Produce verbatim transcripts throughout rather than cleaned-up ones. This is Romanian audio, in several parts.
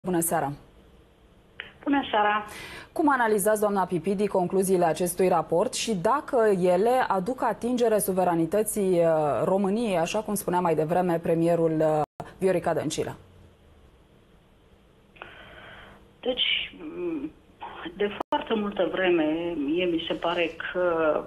Bună seara! Bună seara! Cum analizați, doamna Pipidi, concluziile acestui raport și dacă ele aduc atingere suveranității României, așa cum spunea mai devreme premierul Viorica Dăncilă? Deci, de foarte multă vreme, mie mi se pare că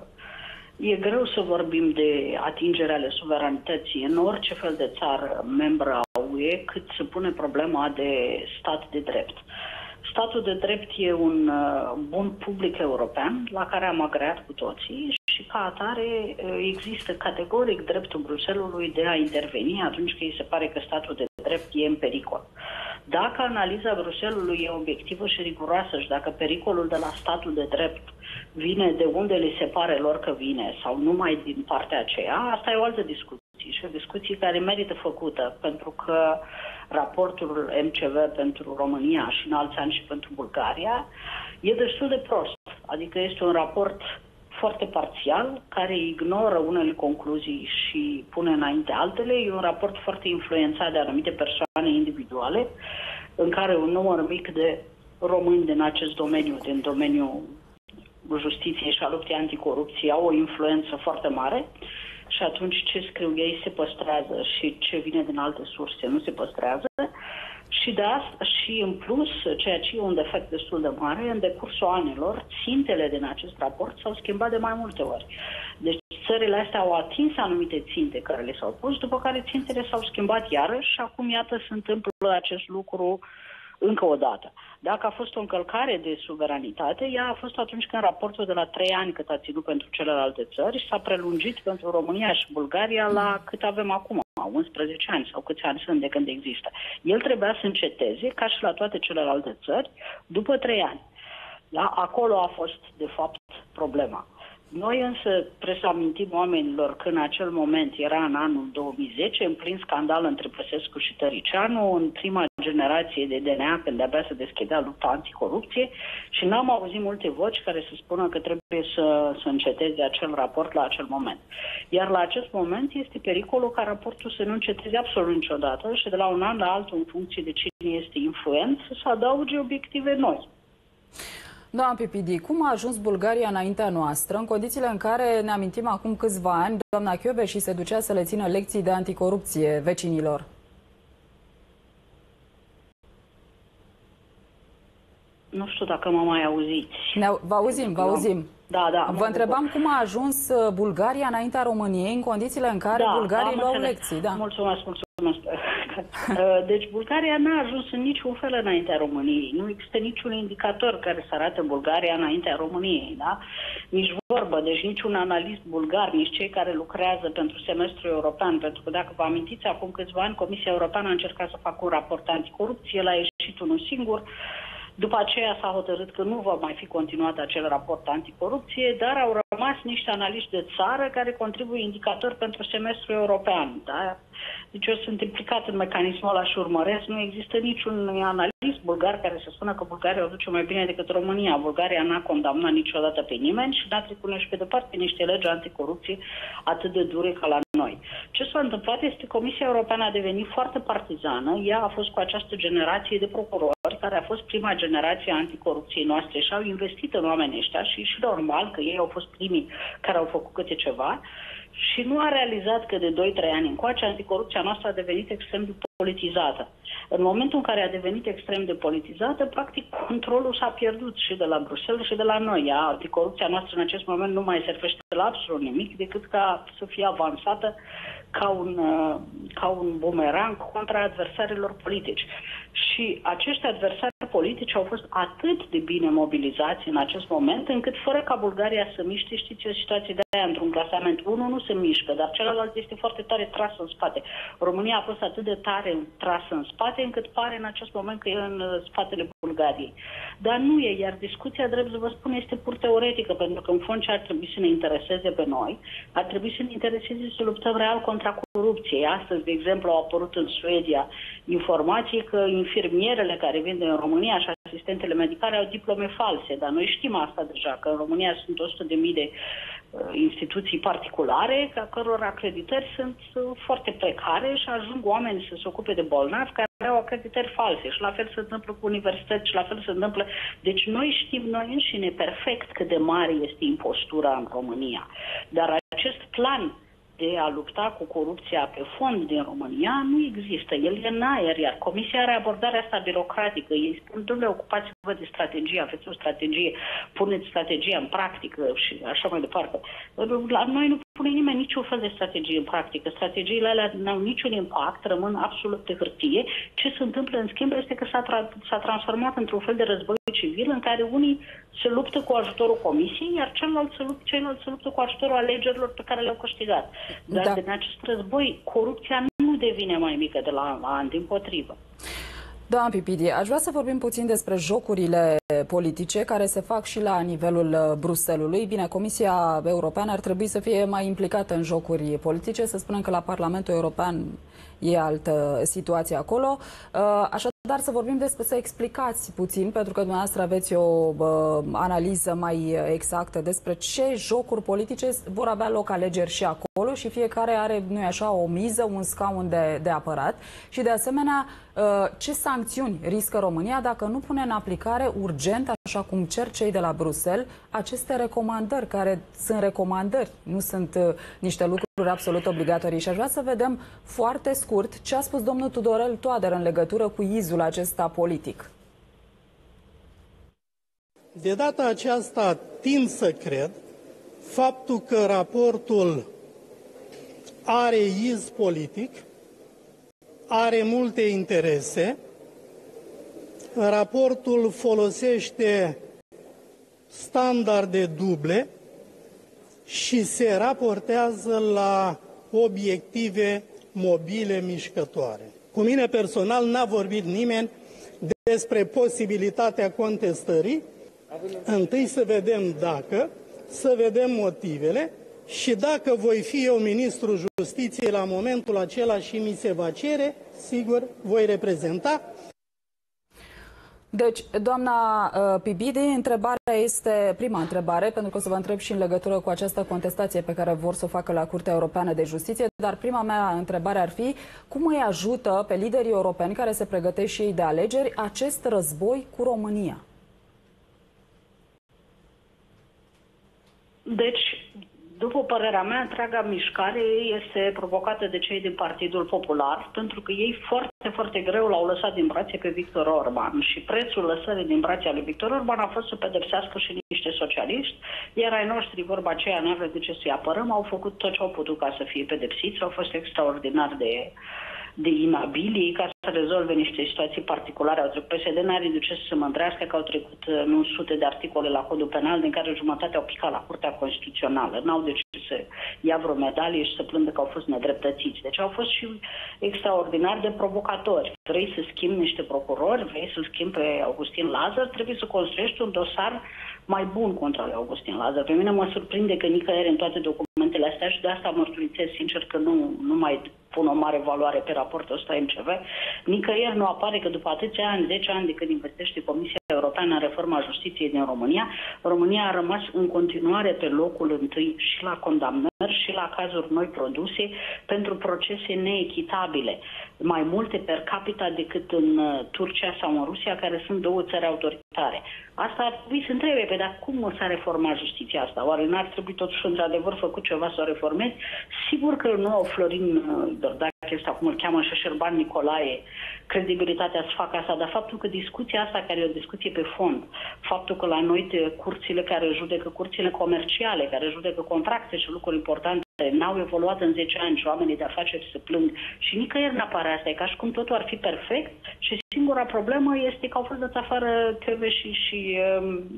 e greu să vorbim de atingere ale suveranității în orice fel de țară membră a U E, cât se pune problema de stat de drept. Statul de drept e un bun public european la care am agreat cu toții și ca atare există categoric dreptul Bruxellesului de a interveni atunci când îi se pare că statul de drept e în pericol. Dacă analiza Bruxellesului e obiectivă și riguroasă și dacă pericolul de la statul de drept vine de unde li se pare lor că vine sau numai din partea aceea, asta e o altă discuție și o discuție care merită făcută, pentru că raportul M C V pentru România și în alți ani și pentru Bulgaria e destul de prost. Adică este un raport foarte parțial, care ignoră unele concluzii și pune înainte altele. E un raport foarte influențat de anumite persoane individuale, în care un număr mic de români din acest domeniu, din domeniul justiției și a luptei anticorupție, au o influență foarte mare. Și atunci ce scriu ei se păstrează și ce vine din alte surse nu se păstrează. Și de asta și în plus, ceea ce e un defect destul de mare, în decursul anilor, țintele din acest raport s-au schimbat de mai multe ori. Deci țările astea au atins anumite ținte care le s-au pus, după care țintele s-au schimbat iarăși și acum, iată, se întâmplă acest lucru încă o dată. Dacă a fost o încălcare de suveranitate, ea a fost atunci când raportul de la trei ani cât a ținut pentru celelalte țări s-a prelungit pentru România și Bulgaria la cât avem acum, unsprezece ani sau câți ani sunt de când există. El trebuia să înceteze, ca și la toate celelalte țări, după trei ani. Da? Acolo a fost, de fapt, problema. Noi însă trebuie să amintim oamenilor că în acel moment era în anul două mii zece, în plin scandal între Băsescu și Tăricianu, în prima generație de D N A, când de-abia se deschidea lupta anticorupție, și n-am auzit multe voci care să spună că trebuie să, să înceteze acel raport la acel moment. Iar la acest moment este pericolul ca raportul să nu înceteze absolut niciodată și de la un an la altul, în funcție de cine este influent, să adauge obiective noi. Doamna Pipidi, cum a ajuns Bulgaria înaintea noastră, în condițiile în care, ne amintim acum câțiva ani, doamna Kövesi se ducea să le țină lecții de anticorupție vecinilor? Nu știu dacă mă mai auziți. Ne vă auzim, vă auzim. Da, da. Vă întrebam cum a ajuns Bulgaria înaintea României, în condițiile în care da, bulgarii luau lecții. Da. Mulțumesc, mulțumesc. Deci Bulgaria n-a ajuns în niciun fel înaintea României. Nu există niciun indicator care să arate Bulgaria înaintea României. Da? Nici vorbă, deci niciun analist bulgar, nici cei care lucrează pentru semestrul european. Pentru că dacă vă amintiți, acum câțiva ani Comisia Europeană a încercat să facă un raport anticorupție, l-a ieșit unul singur. După aceea s-a hotărât că nu va mai fi continuat acel raport anticorupție, dar au rămas niște analiști de țară care contribuie indicatori pentru semestrul european. Da? Deci eu sunt implicat în mecanismul ăla și urmăresc. Nu există niciun analist bulgar care să spună că Bulgaria o duce mai bine decât România. Bulgaria n-a condamnat niciodată pe nimeni și n-a trecut nici pe departe niște legi anticorupție atât de dure ca la noi. Ce s-a întâmplat este că Comisia Europeană a devenit foarte partizană. Ea a fost cu această generație de procurori, care a fost prima generație a anticorupției noastre și au investit în oamenii ăștia și e și normal că ei au fost primii care au făcut câte ceva și nu a realizat că de doi trei ani încoace anticorupția noastră a devenit extrem de politizată. În momentul în care a devenit extrem de politizată, practic controlul s-a pierdut și de la Bruxelles și de la noi. Anticorupția noastră în acest moment nu mai servește la absolut nimic decât ca să fie avansată ca un, ca un bumerang contra adversarilor politici. Și acești adversari politici au fost atât de bine mobilizați în acest moment, încât fără ca Bulgaria să miște, știți, o situație de aia într-un clasament. Unul nu se mișcă, dar celălalt este foarte tare tras în spate. România a fost atât de tare trasă în spate, încât pare în acest moment că e în spatele Bulgariei. Dar nu e, iar discuția, drept să vă spun, este pur teoretică, pentru că în fond ce ar trebui să ne intereseze pe noi, ar trebui să ne intereseze să luptăm real contra corupției. Astăzi, de exemplu, au apărut în Suedia informații că infirmierele care vin din România, așa se asistentele medicale au diplome false, dar noi știm asta deja, că în România sunt o sută de mii de instituții particulare, a căror acreditări sunt foarte precare și ajung oameni să se ocupe de bolnavi care au acreditări false. Și la fel se întâmplă cu universități și la fel se întâmplă. Deci noi știm noi înșine perfect cât de mare este impostura în România. Dar acest plan de a lupta cu corupția pe fond din România nu există. El e în aer, iar Comisia are abordarea asta birocratică. Ei spun, domnule, ocupați-vă de strategie, aveți o strategie, puneți strategia în practică și așa mai departe. La noi nu pune nimeni niciun fel de strategie în practică. Strategiile alea nu au niciun impact, rămân absolut pe hârtie. Ce se întâmplă în schimb este că s-a, tra- s-a transformat într-un fel de război civil în care unii se luptă cu ajutorul Comisiei, iar ceilalți se luptă, ceilalți se luptă cu ajutorul alegerilor pe care le-au câștigat. Dar da. din acest război, corupția nu devine mai mică de la an la an, dimpotrivă. Doamna Pipidi, aș vrea să vorbim puțin despre jocurile politice care se fac și la nivelul Bruxellesului. Bine, Comisia Europeană ar trebui să fie mai implicată în jocuri politice, să spunem că la Parlamentul European e altă situație acolo. Așadar, să vorbim despre, să explicați puțin, pentru că dumneavoastră aveți o bă, analiză mai exactă despre ce jocuri politice vor avea loc alegeri și acolo și fiecare are, nu-i așa, o miză, un scaun de, de apărat și, de asemenea, ce sancțiuni riscă România dacă nu pune în aplicare urgent, așa cum cer cei de la Bruxelles, aceste recomandări, care sunt recomandări, nu sunt niște lucruri absolut obligatorii. Și aș vrea să vedem foarte scurt ce a spus domnul Tudorel Toader în legătură cu izul acesta politic. De data aceasta tind să cred faptul că raportul are iz politic, are multe interese, raportul folosește standarde duble și se raportează la obiective mobile mișcătoare. Cu mine personal n-a vorbit nimeni despre posibilitatea contestării. Întâi să vedem dacă, să vedem motivele și dacă voi fi eu ministrul Justiției la momentul acela și mi se va cere, sigur, voi reprezenta. Deci, doamna uh, Pipidi, întrebarea este, prima întrebare, pentru că o să vă întreb și în legătură cu această contestație pe care vor să o facă la Curtea Europeană de Justiție, dar prima mea întrebare ar fi, cum îi ajută pe liderii europeni care se pregătesc și ei de alegeri acest război cu România? Deci, după părerea mea, întreaga mișcare este provocată de cei din Partidul Popular, pentru că ei foarte, foarte greu l-au lăsat din brațe pe Victor Orban și prețul lăsării din brațe ale Victor Orban a fost să pedepsească și niște socialiști, iar ai noștri, vorba aceea, nu avem de ce să-i apărăm, au făcut tot ce au putut ca să fie pedepsiți, au fost extraordinar de... de inabili ca să rezolve niște situații particulare. Au trecut, P S D n-are de ce să se mândrească că au trecut nu sute de articole la Codul Penal, din care jumătate au picat la Curtea Constituțională. N-au de ce să ia vreo medalie și să plângă că au fost nedreptățiți. Deci au fost și extraordinar de provocatori. Vrei să schimbi niște procurori, vrei să schimbi pe Augustin Lazar, trebuie să construiești un dosar mai bun contra lui Augustin Lazar. Pe mine mă surprinde că nicăieri în toate documentele astea și de asta mărturisesc sincer că nu, nu mai pun o mare valoare pe raportul ăsta M C V. Nicăieri nu apare că după atâția ani, zece ani de când investește Comisia Europeană în reforma justiției din România, România a rămas în continuare pe locul întâi și la condamnări și la cazuri noi produse pentru procese neechitabile, mai multe per capita decât în Turcia sau în Rusia, care sunt două țări autoritare. Asta ar trebui să întrebe, pe dar cum s-a reformat justiția asta? Oare n-ar trebui totuși într-adevăr făcut ceva să o reformezi? Sigur că nu au Florin Dordache, sau cum îl cheamă, și Șerban Nicolae, credibilitatea să facă asta, dar faptul că discuția asta, care e o discuție pe fond, faptul că la noi curțile care judecă, curțile comerciale, care judecă contracte și lucruri importante, n-au evoluat în zece ani și oamenii de afaceri se plâng și nicăieri n-apare asta. E ca și cum totul ar fi perfect și singura problemă este că au fost dați afară Teve și, și, și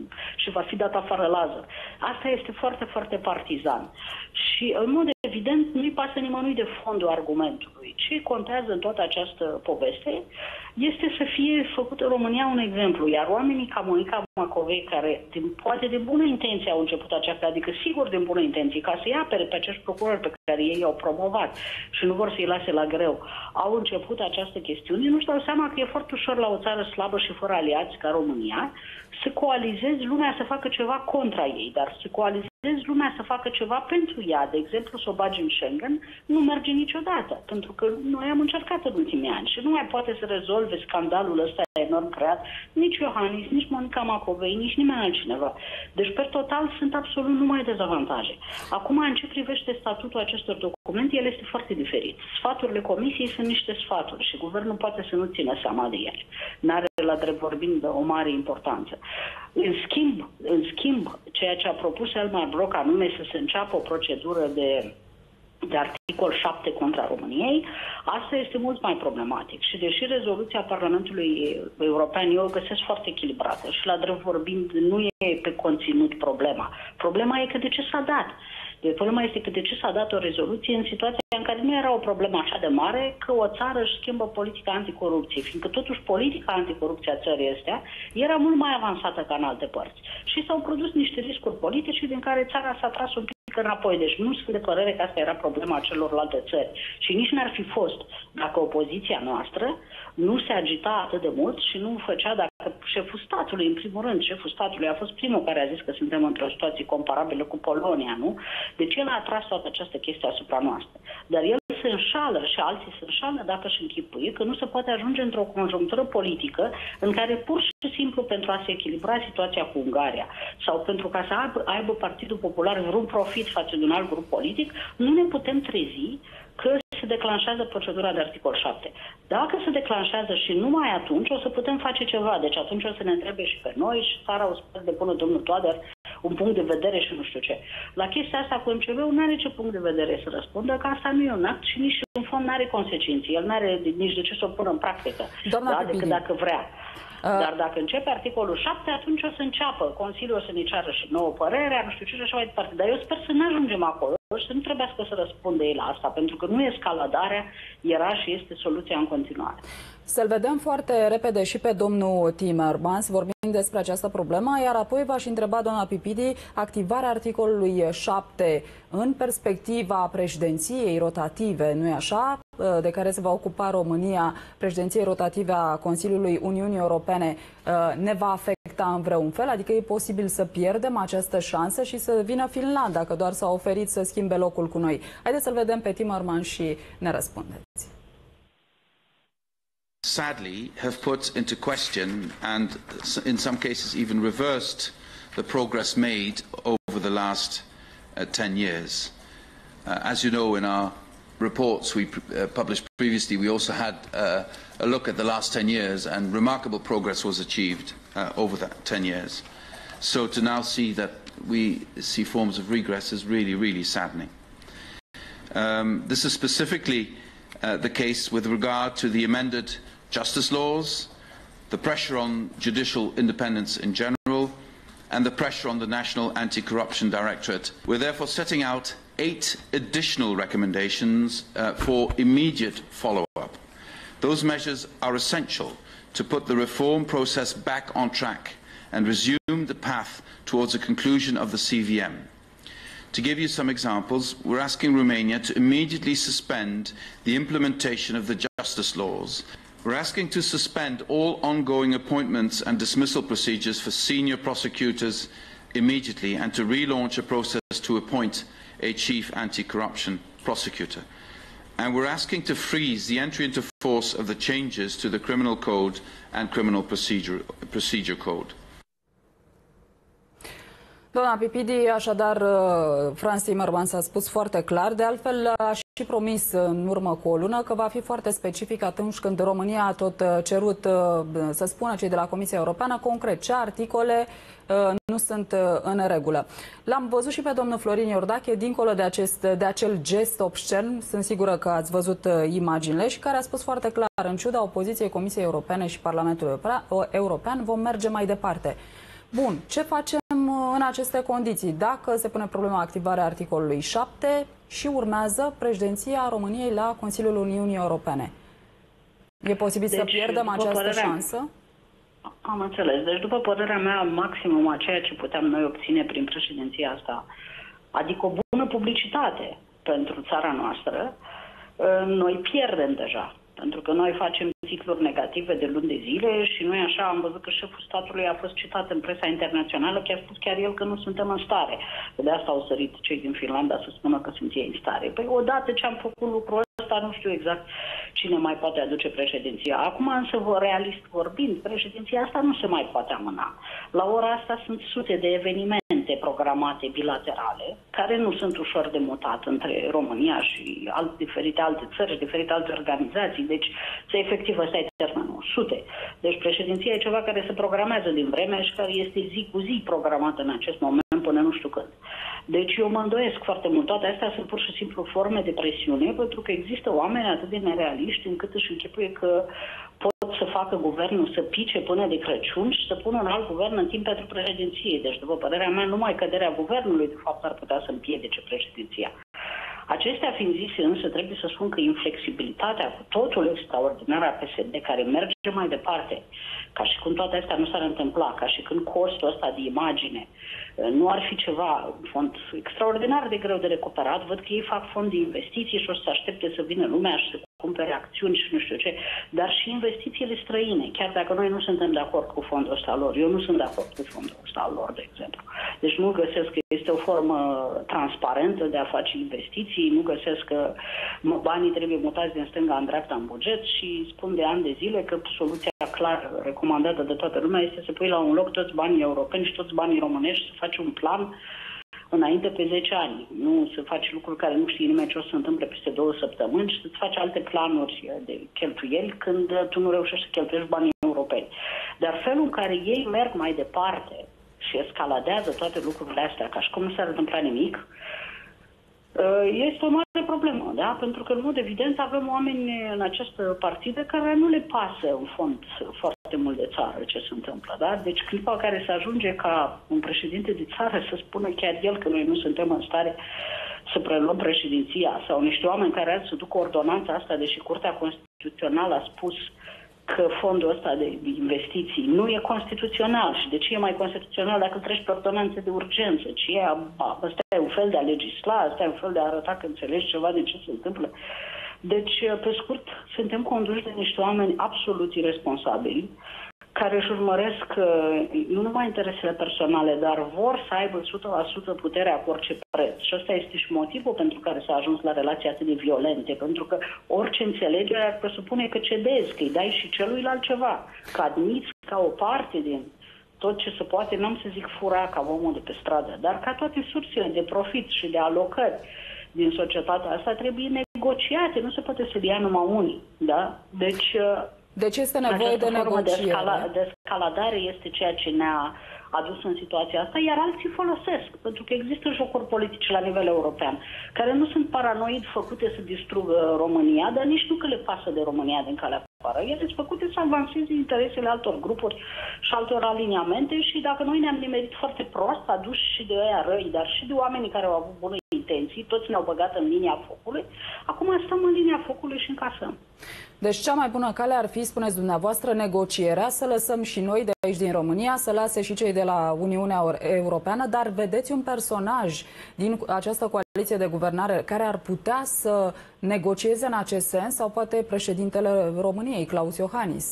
și va fi dat afară Lazar. Asta este foarte, foarte partizan. Și, în mod evident, nu-i pasă nimănui de fondul argumentului. Ce contează în toată această poveste este să fie făcut în România un exemplu. Iar oamenii ca Monica Macovei, care din, poate de bună intenție au început aceasta, adică sigur de bună intenție, ca să-i apere pe acești procurori pe care ei au promovat și nu vor să-i lase la greu, au început această chestiune, nu-și dau seama că e foarte ușor la o țară slabă și fără aliați ca România să coalizezi lumea să facă ceva contra ei, dar să coalizezi lumea să facă ceva pentru ea, de exemplu să o bagi în Schengen, nu merge niciodată, pentru că noi am încercat în ultimii ani și nu mai poate să rezolve scandalul ăsta enorm creat nici Iohannis, nici Monica Macovei, nici nimeni altcineva. Deci, per total, sunt absolut numai dezavantaje. Acum, în ce privește statutul acestor documente, el este foarte diferit. Sfaturile comisiei sunt niște sfaturi și guvernul poate să nu țină seama de ele. N-are, la drept vorbind, o mare importanță. În schimb, în schimb, ceea ce a propus Elmar Brok, anume să se înceapă o procedură de de articol șapte contra României, asta este mult mai problematic. Și deși rezoluția Parlamentului European eu o găsesc foarte echilibrată și la drept vorbind nu e pe conținut problema. Problema e că de ce s-a dat. De problema este că de ce s-a dat o rezoluție în situația în care nu era o problemă așa de mare că o țară își schimbă politica anticorupție, fiindcă totuși politica anticorupție a țării astea era mult mai avansată ca în alte părți. Și s-au produs niște riscuri politice din care țara s-a tras un pic înapoi. Deci nu sunt de părere că asta era problema celorlalte țări. Și nici n-ar fi fost dacă opoziția noastră nu se agita atât de mult și nu făcea, dacă șeful statului, în primul rând, șeful statului a fost primul care a zis că suntem într-o situație comparabilă cu Polonia, nu? Deci el a atras toată această chestie asupra noastră. Dar el se înșală și alții se înșală dacă își închipuie că nu se poate ajunge într-o conjunctură politică în care pur și simplu pentru a se echilibra situația cu Ungaria sau pentru ca să aibă, aibă Partidul Popular vreun profit față de un alt grup politic, nu ne putem trezi că se declanșează procedura de articol șapte. Dacă se declanșează și numai atunci o să putem face ceva. Deci atunci o să ne întrebe și pe noi și țara o să depună domnul Toader un punct de vedere și nu știu ce. La chestia asta cu M C V-ul nu are ce punct de vedere să răspundă, că asta nu e un act și nici în fond nu are consecințe. El nu are nici de ce să o pună în practică. Da, decât dacă vrea. Dar dacă începe articolul șapte, atunci o să înceapă. Consiliul o să ne ceară și nouă părerea, nu știu ce și așa mai departe. Dar eu sper să nu ajungem acolo și să nu trebuiască să răspundă ei la asta, pentru că nu escaladarea era și este soluția în continuare. Să-l vedem foarte repede și pe domnul Timmermans vorbind despre această problemă, iar apoi v-aș întreba, doamna Pipidi, activarea articolului șapte în perspectiva președinției rotative, nu-i așa, de care se va ocupa România, președinției rotative a Consiliului Uniunii Europene, ne va afecta în vreun fel? Adică e posibil să pierdem această șansă și să vină Finlanda, că doar s-a oferit să schimbe locul cu noi. Haideți să-l vedem pe Timmermans și ne răspundeți. Sadly have put into question and in some cases even reversed the progress made over the last uh, ten years. Uh, as you know, in our reports we uh, published previously, we also had uh, a look at the last ten years, and remarkable progress was achieved uh, over that ten years. So to now see that we see forms of regress is really, really saddening. Um, this is specifically uh, the case with regard to the amended justice laws, the pressure on judicial independence in general, and the pressure on the National Anti-Corruption Directorate. We're therefore setting out eight additional recommendations uh, for immediate follow-up. Those measures are essential to put the reform process back on track and resume the path towards a conclusion of the C V M. To give you some examples, we're asking Romania to immediately suspend the implementation of the justice laws. We're asking to suspend all ongoing appointments and dismissal procedures for senior prosecutors immediately and to relaunch a process to appoint a chief anti-corruption prosecutor. And we're asking to freeze the entry into force of the changes to the Criminal Code and Criminal Procedure, procedure Code. Doamna Pipidi, așadar, Frans Timmermans a spus foarte clar, de altfel a și promis în urmă cu o lună că va fi foarte specific atunci când România a tot cerut să spună cei de la Comisia Europeană concret ce articole nu sunt în regulă. L-am văzut și pe domnul Florin Iordache, dincolo de, acest, de acel gest obscen, sunt sigură că ați văzut imaginile, și care a spus foarte clar, în ciuda opoziției Comisiei Europene și Parlamentului European, vom merge mai departe. Bun, ce facem în aceste condiții, dacă se pune problema activarea articolului șapte și urmează președinția României la Consiliul Uniunii Europene. E posibil deci, să pierdem această părerea, șansă? Am înțeles. Deci, după părerea mea, maximum a ceea ce puteam noi obține prin președinția asta, adică o bună publicitate pentru țara noastră, noi pierdem deja. Pentru că noi facem cicluri negative de luni de zile și noi așa am văzut că șeful statului a fost citat în presa internațională, că a spus chiar el că nu suntem în stare. De asta au sărit cei din Finlanda să spună că sunt ei în stare. Păi odată ce am făcut lucrul ăsta, nu știu exact cine mai poate aduce președinția. Acum însă, realist vorbind, președinția asta nu se mai poate amâna. La ora asta sunt sute de evenimente programate bilaterale, care nu sunt ușor de mutat între România și alte, diferite alte țări, diferite alte organizații. Deci, să efectiv, ăsta e termenul, sute. Deci președinția e ceva care se programează din vreme și care este zi cu zi programată în acest moment până nu știu când. Deci eu mă îndoiesc foarte mult. Toate astea sunt pur și simplu forme de presiune, pentru că există oameni atât de nerealiști încât își închipuie că pot să facă guvernul să pice până de Crăciun și să pună un alt guvern în timp pentru președinție. Deci, după părerea mea, numai căderea guvernului, de fapt, ar putea să împiedice președinția. Acestea fiind zise, însă, trebuie să spun că inflexibilitatea cu totul extraordinară a P S D, care merge mai departe, ca și când toate astea nu s-ar întâmpla, ca și când costul ăsta de imagine nu ar fi ceva, un fond extraordinar de greu de recuperat. Văd că ei fac fond de investiții și o să se aștepte să vină lumea și să cumpere acțiuni și nu știu ce, dar și investițiile străine, chiar dacă noi nu suntem de acord cu fondul ăsta lor. Eu nu sunt de acord cu fondul ăsta lor, de exemplu. Deci nu găsesc că este o formă transparentă de a face investiții, nu găsesc că banii trebuie mutați din stânga în dreapta în buget și spun de ani de zile că soluția clar recomandată de toată lumea este să pui la un loc toți banii europeni și toți banii românești și să faci un plan înainte pe zece ani. Nu să faci lucruri care nu știi nimeni ce o să se întâmple peste două săptămâni și să-ți faci alte planuri de cheltuieli când tu nu reușești să cheltuiești banii europeni. Dar felul în care ei merg mai departe și escaladează toate lucrurile astea ca și cum nu s-ar întâmpla nimic, este o mare problemă, da? Pentru că, în mod evident, avem oameni în această partidă care nu le pasă, în fond, foarte mult de țară ce se întâmplă, da? Deci, clipa în care se ajunge ca un președinte de țară să spună chiar el că noi nu suntem în stare să preluăm președinția, sau niște oameni care ar să ducă ordonanța asta, deși Curtea Constituțională a spus că fondul ăsta de investiții nu e constituțional. Și de ce e mai constituțional dacă treci pe ordonanțe de urgență? Ce e, ăsta e un fel de a legisla, ăsta e un fel de a arăta că înțelegi ceva de ce se întâmplă. Deci, pe scurt, suntem conduși de niște oameni absolut irresponsabili, care își urmăresc nu numai interesele personale, dar vor să aibă o sută la sută puterea cu orice preț. Și ăsta este și motivul pentru care s-a ajuns la relații atât de violente, pentru că orice înțelegere ar presupune că cedezi, că îi dai și celuilalt ceva, că admiți ca o parte din tot ce se poate, n-am să zic fura ca omul de pe stradă, dar ca toate sursele de profit și de alocări din societatea asta trebuie negociate, nu se poate să le ia numai unii, da? Deci... Deci este nevoie de negociere. De, escala, de escaladare este ceea ce ne-a adus în situația asta, iar alții folosesc, pentru că există jocuri politice la nivel european, care nu sunt paranoid făcute să distrugă România, dar nici nu că le pasă de România din calea afară. Ele sunt făcute să avanseze interesele altor grupuri și altor aliniamente și dacă noi ne-am nimerit foarte prost, aduși și de ăia răi, dar și de oamenii care au avut bune intenții, toți ne-au băgat în linia focului, acum stăm în linia focului și încasăm. Deci cea mai bună cale ar fi, spuneți dumneavoastră, negocierea, să lăsăm și noi de aici din România, să lase și cei de la Uniunea Europeană, dar vedeți un personaj din această coaliție de guvernare care ar putea să negocieze în acest sens, sau poate președintele României, Klaus Iohannis?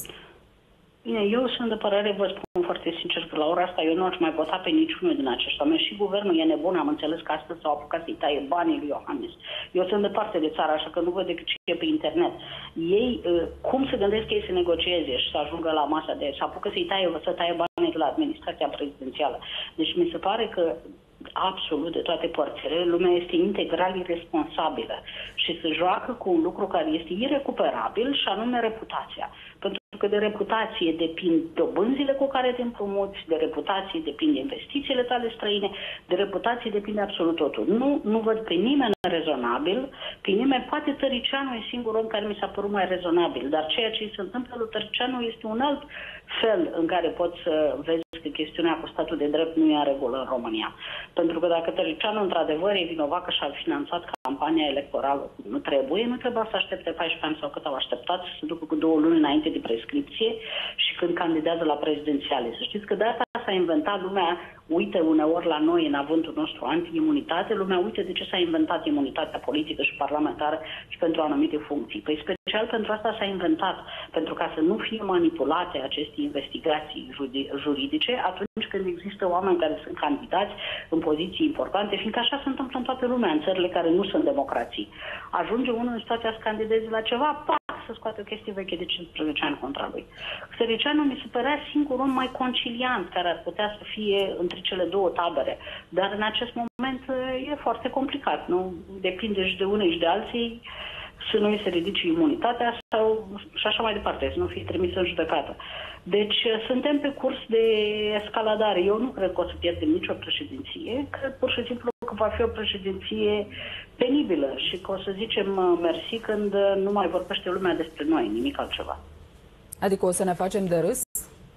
Bine, eu sunt de părere, vă spun foarte sincer, că la ora asta eu nu aș mai vota pe niciunul din acești oameni. Și guvernul e nebun, am înțeles că astăzi s-au apucat să-i taie banii lui Iohannis. Eu sunt departe de țară, așa că nu văd decât ce e pe internet. Ei, cum se gândesc ei să negocieze și să ajungă la masa de... să apucă să-i taie, să taie banii de la administrația prezidențială. Deci mi se pare că absolut de toate părțile, lumea este integral irresponsabilă și se joacă cu un lucru care este irecuperabil și anume reputația. Pentru că de reputație depind dobânzile cu care te împrumuți, de reputație depind investițiile tale străine, de reputație depinde absolut totul. Nu, nu văd pe nimeni rezonabil, pe nimeni, poate Tăricianu e singurul om care mi s-a părut mai rezonabil, dar ceea ce se întâmplă lui Tăricianu este un alt fel în care poți să vezi că chestiunea cu statul de drept nu e în regulă în România. Pentru că dacă Tăriceanu într-adevăr e vinovat că și-a finanțat campania electorală nu trebuie, nu trebuia să aștepte paisprezece ani sau cât au așteptat să se ducă cu două luni înainte de prescripție și când candidează la prezidențiale. Să știți că de asta s-a inventat lumea, uite uneori la noi în avântul nostru anti-imunitate, lumea uite de ce s-a inventat imunitatea politică și parlamentară și pentru anumite funcții. Păi special pentru asta s-a inventat, pentru ca să nu fie manipulate aceste investigații juridice atunci când există oameni care sunt candidați în poziții importante, fiindcă așa se întâmplă în toată lumea, în țările care nu sunt democrații. Ajunge unul în situația să candideze la ceva, pac, să scoate o chestie veche de cincisprezece ani contra lui. Tăriceanu mi se părea singurul om mai conciliant care ar putea să fie între cele două tabere. Dar în acest moment e foarte complicat. Nu depinde și de unii și de alții să nu îi se ridice imunitatea sau și așa mai departe, să nu fie trimis în judecată. Deci suntem pe curs de escaladare. Eu nu cred că o să pierdem nicio președinție. Cred pur și simplu că va fi o președinție penibilă și că o să zicem mersi când nu mai vorbește lumea despre noi, nimic altceva. Adică o să ne facem de râs?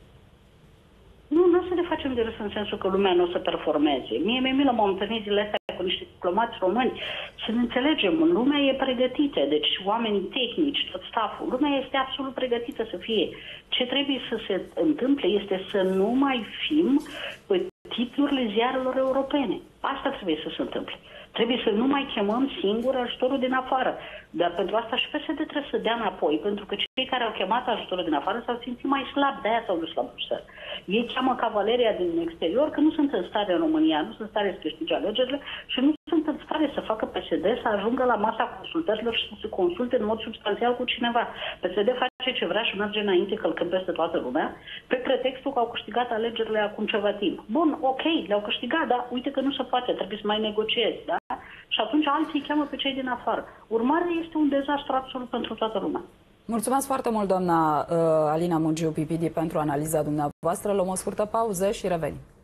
Nu, nu o să ne facem de râs în sensul că lumea nu o să performeze. Mie mi-e milă, m-am întâlnit zilele astea cu niște diplomați români. Să ne înțelegem, lumea e pregătită, deci oamenii tehnici, tot stafful, lumea este absolut pregătită să fie. Ce trebuie să se întâmple este să nu mai fim pe titlurile ziarelor europene. Asta trebuie să se întâmple. Trebuie să nu mai chemăm singur ajutorul din afară. Dar pentru asta și P S D trebuie să dea înapoi, pentru că cei care au chemat ajutorul din afară s-au simțit mai slabi, de aia s-au dus la Bruxelles. Ei cheamă cavaleria din exterior că nu sunt în stare în România, nu sunt în stare să câștige alegerile și nu sunt în stare să facă P S D să ajungă la masa consultărilor și să se consulte în mod substanțial cu cineva. P S D face ce vrea și merge înainte călcând peste toată lumea, pe pretextul că au câștigat alegerile acum ceva timp. Bun, ok, le-au câștigat, dar uite că nu se poate, trebuie să mai negociezi, da? Și atunci alții îi cheamă pe cei din afară. Urmarea este un dezastru absolut pentru toată lumea. Mulțumesc foarte mult, doamna uh, Alina Mungiu Pipidi, pentru analiza dumneavoastră. Luăm o scurtă pauză și revenim.